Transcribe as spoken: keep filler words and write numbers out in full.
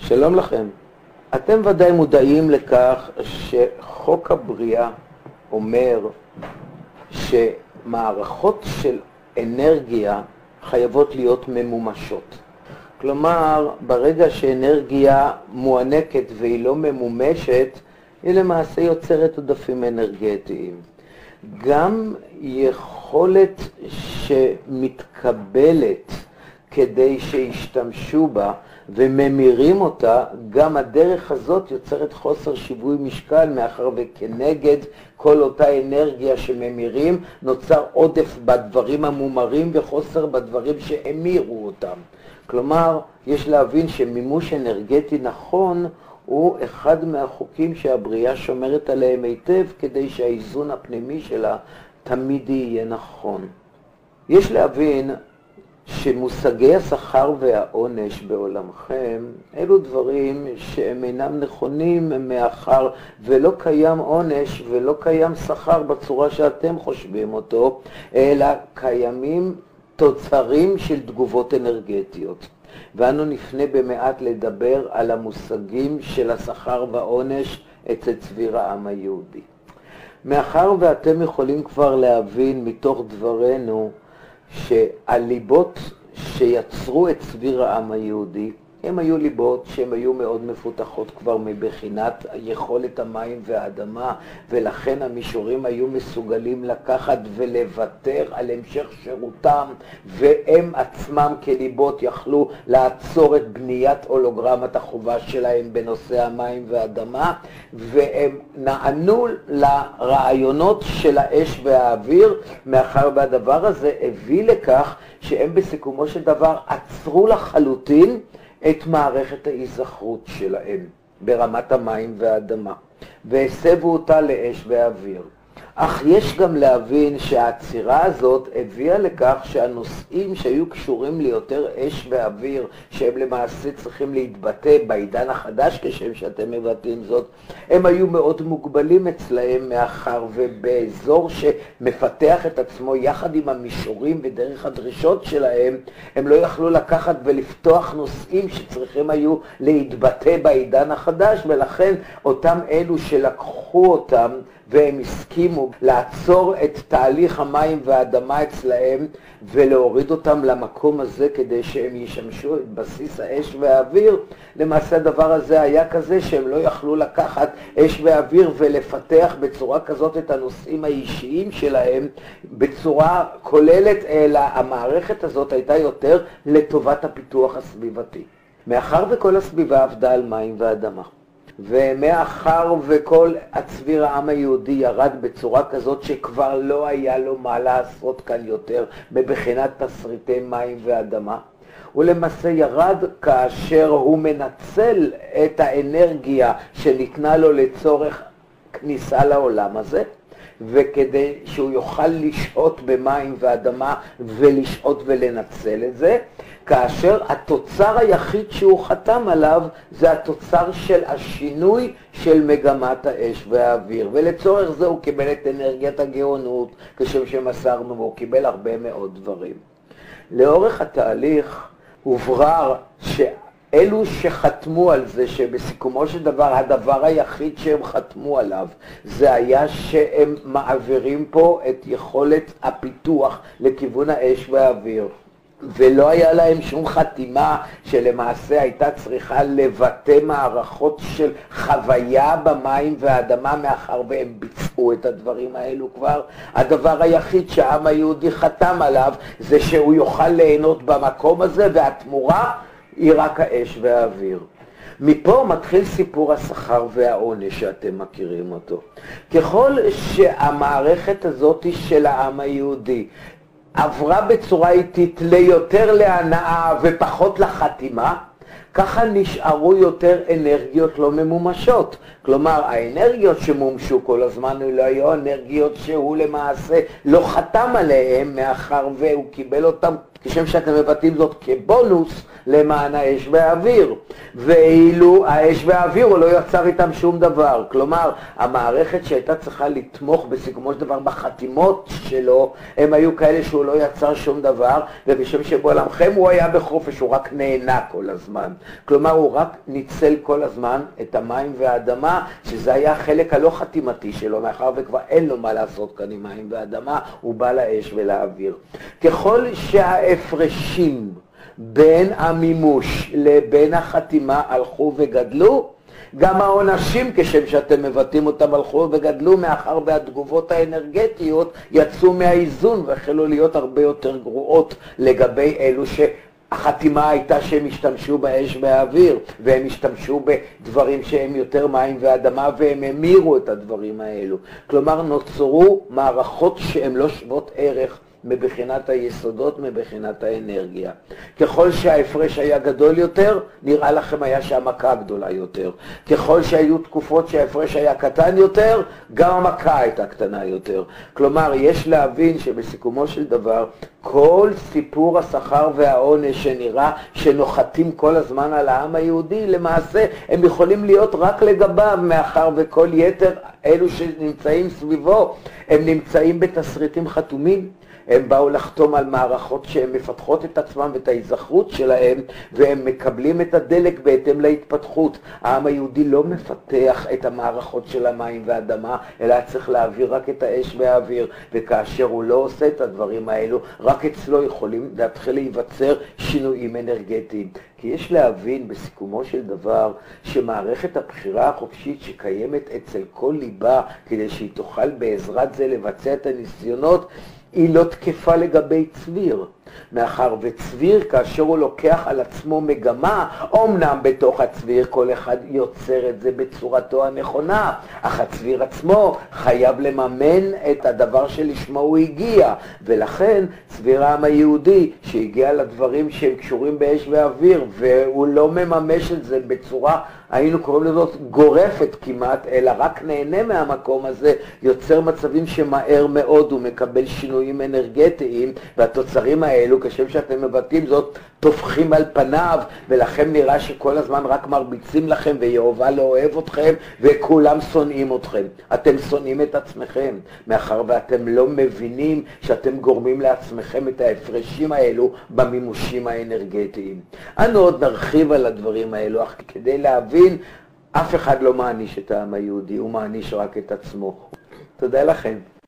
שלום לכם. אתם ודאי מודעים לכך שחוק הבריאה אומר שמערכות של אנרגיה חייבות להיות ממומשות. כלומר, ברגע שאנרגיה מוענקת והיא לא ממומשת, היא למעשה יוצרת עודפים אנרגטיים. גם יכולת שמתקבלת כדי שישתמשו בה וממירים אותה, גם הדרך הזאת יוצרת חוסר שיווי משקל, מאחר וכנגד כל אותה אנרגיה שממירים נוצר עודף בדברים המומרים וחוסר בדברים שהמירו אותם. כלומר, יש להבין שמימוש אנרגטי נכון הוא אחד מהחוקים שהבריאה שומרת עליהם היטב, כדי שהאיזון הפנימי שלה תמיד יהיה נכון. יש להבין שמושגי השכר והעונש בעולמכם אלו דברים שהם אינם נכונים, מאחר ולא קיים עונש ולא קיים שכר בצורה שאתם חושבים אותו, אלא קיימים תוצרים של תגובות אנרגטיות. ואנו נפנה במעט לדבר על המושגים של השכר והעונש אצל צביר העם היהודי. מאחר ואתם יכולים כבר להבין מתוך דברנו שהליבות שיצרו את צביר העם היהודי הם היו ליבות שהן היו מאוד מפותחות כבר מבחינת יכולת המים והאדמה, ולכן המישורים היו מסוגלים לקחת ולוותר על המשך שירותם, והם עצמם כליבות יכלו לעצור את בניית הולוגרמת החובה שלהם בנושא המים והאדמה, והם נענו לרעיונות של האש והאוויר, מאחר והדבר הזה הביא לכך שהם בסיכומו של דבר עצרו לחלוטין את מערכת ההיזכרות שלהם ברמת המים והאדמה, והסבו אותה לאש ואוויר. אך יש גם להבין שהעצירה הזאת הביאה לכך שהנושאים שהיו קשורים ליותר אש ואוויר, שהם למעשה צריכים להתבטא בעידן החדש כשם שאתם מבטאים זאת, הם היו מאוד מוגבלים אצלהם, מאחר ובאזור שמפתח את עצמו יחד עם המישורים ודרך הדרישות שלהם, הם לא יכלו לקחת ולפתוח נושאים שצריכים היו להתבטא בעידן החדש, ולכן אותם אלו שלקחו אותם והם הסכימו לעצור את תהליך המים והאדמה אצלהם ולהוריד אותם למקום הזה כדי שהם ישמשו את בסיס האש והאוויר. למעשה הדבר הזה היה כזה שהם לא יכלו לקחת אש ואוויר ולפתח בצורה כזאת את הנושאים האישיים שלהם בצורה כוללת, אלא המערכת הזאת הייתה יותר לטובת הפיתוח הסביבתי. מאחר וכל הסביבה עבדה על מים ואדמה, ומאחר וכל הצביר העם היהודי ירד בצורה כזאת שכבר לא היה לו מה לעשות כאן יותר בבחינת תסריטי מים ואדמה, הוא למעשה ירד כאשר הוא מנצל את האנרגיה שניתנה לו לצורך כניסה לעולם הזה, וכדי שהוא יוכל לשהות במים ואדמה ולשהות ולנצל את זה, כאשר התוצר היחיד שהוא חתם עליו זה התוצר של השינוי של מגמת האש והאוויר, ולצורך זה הוא קיבל את אנרגיית הגאונות כשם שמסרנו, והוא קיבל הרבה מאוד דברים. לאורך התהליך הוברר שאלו שחתמו על זה, שבסיכומו של דבר הדבר היחיד שהם חתמו עליו זה היה שהם מעבירים פה את יכולת הפיתוח לכיוון האש והאוויר, ולא היה להם שום חתימה שלמעשה הייתה צריכה לבטא מערכות של חוויה במים והאדמה, מאחר והם ביצעו את הדברים האלו כבר. הדבר היחיד שהעם היהודי חתם עליו זה שהוא יוכל ליהנות במקום הזה, והתמורה היא רק האש והאוויר. מפה מתחיל סיפור השכר והעונש שאתם מכירים אותו. ככל שהמערכת הזאת של העם היהודי עברה בצורה איטית ליותר להנאה ופחות לחתימה, ככה נשארו יותר אנרגיות לא ממומשות. כלומר, האנרגיות שמומשו כל הזמן לא היו אנרגיות שהוא למעשה לא חתם עליהן, מאחר והוא קיבל אותם כשם שאתם מבטאים זאת כבונוס למען האש והאוויר, ואילו האש והאוויר הוא לא יצר איתם שום דבר. כלומר, המערכת שהייתה צריכה לתמוך בסיכומו של דבר בחתימות שלו, הם היו כאלה שהוא לא יצר שום דבר, ובשם שבעולמכם הוא היה בחופש, הוא רק נהנה כל הזמן. כלומר, הוא רק ניצל כל הזמן את המים והאדמה, שזה היה החלק הלא חתימתי שלו, מאחר וכבר אין לו מה לעשות כאן עם מים ואדמה, הוא בא לאש ולאוויר. ככל שההפרשים בין המימוש לבין החתימה הלכו וגדלו, גם העונשים כשם שאתם מבטאים אותם הלכו וגדלו, מאחר והתגובות האנרגטיות יצאו מהאיזון והחלו להיות הרבה יותר גרועות לגבי אלו שהחתימה הייתה שהם השתמשו באש והאוויר, והם השתמשו בדברים שהם יותר מים ואדמה, והם המירו את הדברים האלו. כלומר, נוצרו מערכות שהן לא שוות ערך מבחינת היסודות, מבחינת האנרגיה. ככל שההפרש היה גדול יותר, נראה לכם היה שהמכה גדולה יותר. ככל שהיו תקופות שההפרש היה קטן יותר, גם המכה הייתה קטנה יותר. כלומר, יש להבין שבסיכומו של דבר, כל סיפור השכר והעונש שנראה שנוחתים כל הזמן על העם היהודי, למעשה הם יכולים להיות רק לגביו, מאחר וכל יתר אלו שנמצאים סביבו, הם נמצאים בתסריטים חתומים. הם באו לחתום על מערכות שהן מפתחות את עצמם ואת ההיזכרות שלהם, והם מקבלים את הדלק בהתאם להתפתחות. העם היהודי לא מפתח את המערכות של המים והאדמה, אלא צריך להעביר רק את האש והאוויר, וכאשר הוא לא עושה את הדברים האלו, רק אצלו יכולים להתחיל להיווצר שינויים אנרגטיים. כי יש להבין בסיכומו של דבר שמערכת הבחירה החופשית שקיימת אצל כל ליבה, כדי שהיא תוכל בעזרת זה לבצע את הניסיונות, היא לא תקפה לגבי צביר. מאחר וצביר, כאשר הוא לוקח על עצמו מגמה, אומנם בתוך הצביר כל אחד יוצר את זה בצורתו הנכונה, אך הצביר עצמו חייב לממן את הדבר שלשמו הוא הגיע, ולכן צביר העם היהודי שהגיע לדברים שהם קשורים באש ואוויר, והוא לא מממש את זה בצורה, היינו קוראים לזאת גורפת כמעט, אלא רק נהנה מהמקום הזה, יוצר מצבים שמהר מאוד הוא מקבל שינויים אנרגטיים, והתוצרים האלו, כשם שאתם מבטאים זאת, תופחים על פניו, ולכם נראה שכל הזמן רק מרביצים לכם, ויהובה לא אוהב אתכם, וכולם שונאים אתכם. אתם שונאים את עצמכם, מאחר ואתם לא מבינים שאתם גורמים לעצמכם את ההפרשים האלו במימושים האנרגטיים. אנו עוד נרחיב על הדברים האלו, אך כדי להבין, אף אחד לא מעניש את העם היהודי, הוא מעניש רק את עצמו. תודה לכם.